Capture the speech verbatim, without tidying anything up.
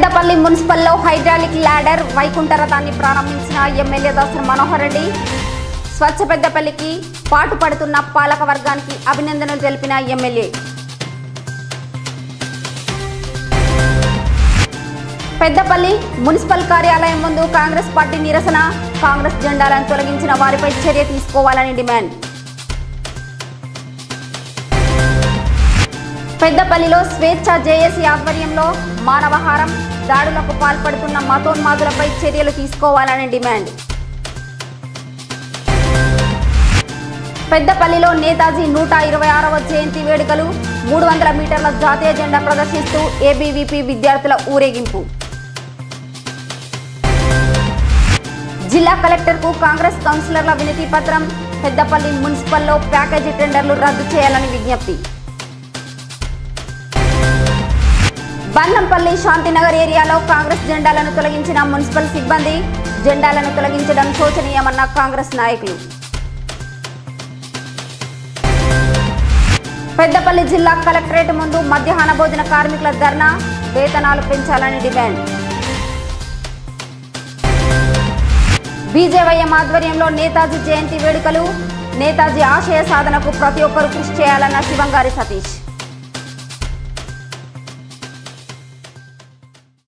పెద్దపల్లి మున్సిపల్లో hydraulic ladder వైకుంఠ రథాన్ని ప్రారంభించిన ఎమ్మెల్యే దాసరి మనోహర్ రెడ్డి స్వచ్ఛ పెద్దపల్లికి పాటుపడుతున్న పాలక వర్గానికి అభినందనలు తెలిపిన ఎమ్మెల్యే. పెద్దపల్లి మున్సిపల్ కార్యాలయం ముందు కాంగ్రెస్ పార్టీ నిరసన, కాంగ్రెస్ జెండాలను తొలగించిన వారిపై చర్య తీసుకోవాలని డిమాండ్. పెద్దపల్లిలో స్వేచ్ఛ జేఏసీ ఆధ్వర్యంలో మానవహారం దాడులకు పాల్పడుతున్న మతోన్మాదులపై చర్యలు తీసుకోవాలని డిమాండ్. పెద్దపల్లిలో నేతాజీ నూట ఇరవై ఆరవ జయంతి వేడుకలు, మూడు వందల మీటర్ల జాతీయ జెండా ప్రదర్శిస్తూ ఏబీవీపీ విద్యార్థుల ఊరేగింపు. జిల్లా కలెక్టర్కు కాంగ్రెస్ కౌన్సిలర్ల వినతి పత్రం, పెద్దపల్లి మున్సిపల్లో ప్యాకేజీ టెండర్లు రద్దు చేయాలని విజ్ఞప్తి. బందంపల్లి శాంతినగర్ ఏరియాలో కాంగ్రెస్ జెండాలను తొలగించిన మున్సిపల్ సిబ్బంది, జెండాలను తొలగించడం శోచనీయమన్న కాంగ్రెస్ నాయకులు. పెద్దపల్లి జిల్లా కలెక్టరేట్ ముందు మధ్యాహ్న భోజన కార్మికుల ధర్నా, వేతనాలు పెంచాలని డిమాండ్. బీజేవైఎం ఆధ్వర్యంలో నేతాజీ జయంతి వేడుకలు, నేతాజీ ఆశయ సాధనకు ప్రతి ఒక్కరూ కృషి చేయాలన్న శివంగారి సతీష్.